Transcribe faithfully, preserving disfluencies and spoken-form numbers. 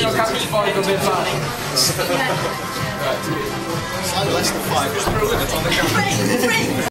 non capisci poi come fare. Less than five.